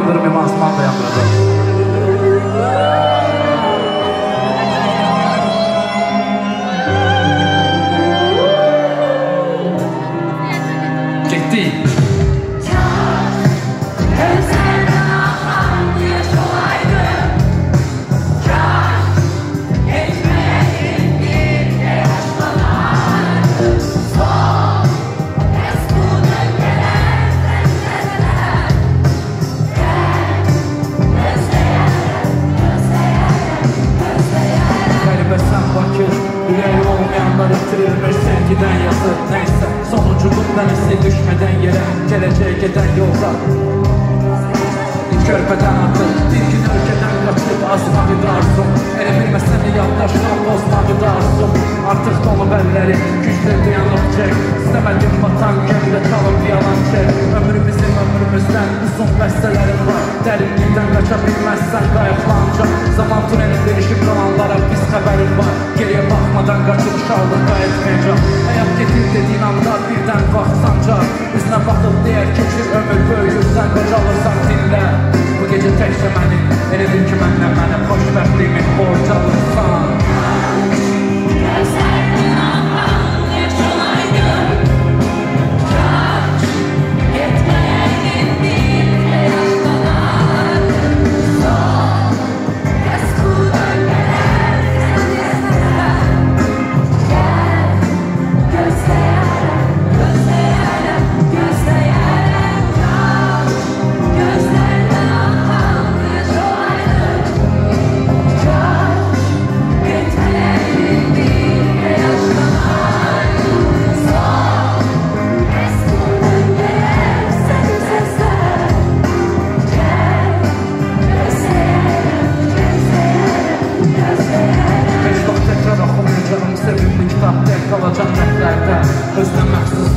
yandırmayayım, asman da yandıracağım. Gitti. Yüreği olmayanlar itirilmiş sevgiden yazı. Neyse sonucundan ise düşmeden yere, geleceğe giden yolda körpeden atıl, bir gün ülkeden kaçıp asma bir arzum. Erebilmesen de yaklaştan bozma bir arzum. Artık dolu belleri güçle dayanacak. İstemedim vatan gemide kalın bir yalan çek. Ömrümüzün ömrümüzden uzun bestelerim var. Derinlikten kaçabilmezsen kayıplanacak. Zaman tüneli değişip kalanlara biz haberim var. Geriye bakmadan kaçıp şarlıkta etmeyeceğim. Hayat getir dediğin anda birden vaxt sancak. Üzüne bakıp diğer keçir ömür böyüyürsen qocalırsan dinle. Bu gece təkcə məni, elə bil ki mənlə mənə xoşbəxtliyimi borc alırsan. Gözlərini ağlan yaşalaydım. Kaç, getməyəydin bir yaşlanardım. Son, qəskudan gələr səndən. Gəl, gözləyərəm, gözləyərəm, gözləyərəm. Kaç, gözlərini ağlan yaşalaydım. Kaç, getməyəydin bir yaşlanardım. Son, qəskudan gələr səndən. Gəl, gözləyərəm, gözləyərəm, gözləyərəm. Heç vaxt təkrar oxumayacağım sevimli kitab tək qalacaq rəhlərdə. Özünə məxsus